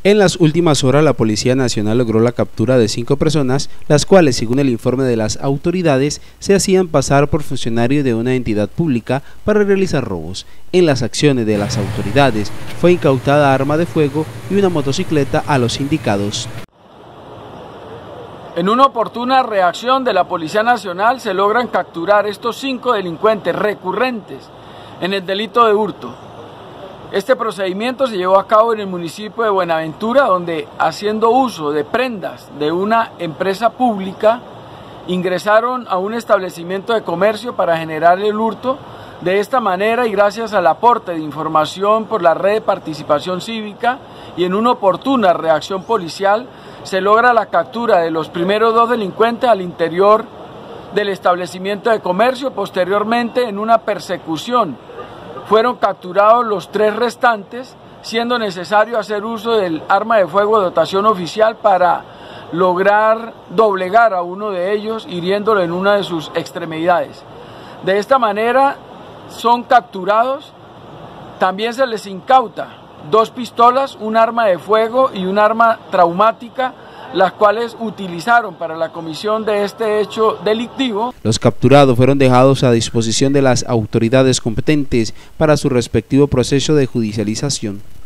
En las últimas horas, la Policía Nacional logró la captura de 5 personas, las cuales, según el informe de las autoridades, se hacían pasar por funcionarios de una entidad pública para realizar robos. En las acciones de las autoridades fue incautada arma de fuego y una motocicleta a los indicados. En una oportuna reacción de la Policía Nacional se logran capturar estos 5 delincuentes recurrentes en el delito de hurto. Este procedimiento se llevó a cabo en el municipio de Buenaventura, donde, haciendo uso de prendas de una empresa pública, ingresaron a un establecimiento de comercio para generar el hurto. De esta manera, y gracias al aporte de información por la red de participación cívica y en una oportuna reacción policial, se logra la captura de los primeros 2 delincuentes al interior del establecimiento de comercio. Posteriormente, en una persecución, fueron capturados los 3 restantes, siendo necesario hacer uso del arma de fuego de dotación oficial para lograr doblegar a uno de ellos, hiriéndolo en una de sus extremidades. De esta manera son capturados. También se les incauta 2 pistolas, un arma de fuego y un arma traumática, las cuales utilizaron para la comisión de este hecho delictivo. Los capturados fueron dejados a disposición de las autoridades competentes para su respectivo proceso de judicialización.